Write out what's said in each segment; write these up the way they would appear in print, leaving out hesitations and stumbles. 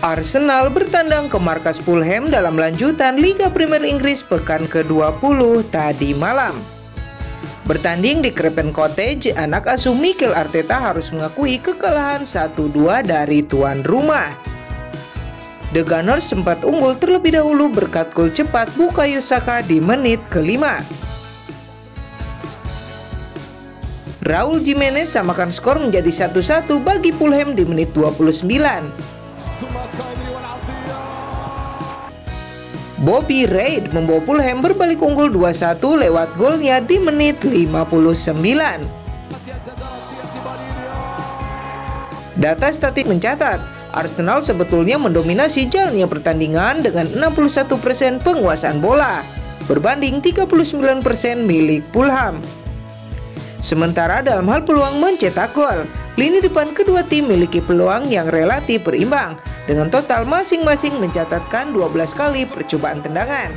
Arsenal bertandang ke markas Fulham dalam lanjutan Liga Premier Inggris pekan ke-20 tadi malam. Bertanding di Craven Cottage, anak asuh Mikel Arteta harus mengakui kekalahan 1-2 dari tuan rumah. The Gunners sempat unggul terlebih dahulu berkat gol cepat Bukayo Saka di menit ke-5. Raul Jimenez samakan skor menjadi 1-1 bagi Fulham di menit 29. Bobby Reid membawa Fulham berbalik unggul 2-1 lewat golnya di menit 59. Data statistik mencatat, Arsenal sebetulnya mendominasi jalannya pertandingan dengan 61% penguasaan bola, berbanding 39% milik Fulham. Sementara dalam hal peluang mencetak gol, lini depan kedua tim memiliki peluang yang relatif berimbang, dengan total masing-masing mencatatkan 12 kali percobaan tendangan.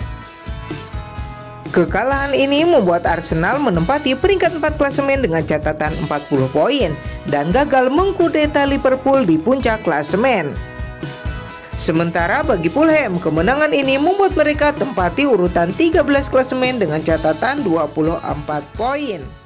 Kekalahan ini membuat Arsenal menempati peringkat 4 klasemen dengan catatan 40 poin dan gagal mengkudeta Liverpool di puncak klasemen. Sementara bagi Fulham, kemenangan ini membuat mereka tempati urutan 13 klasemen dengan catatan 24 poin.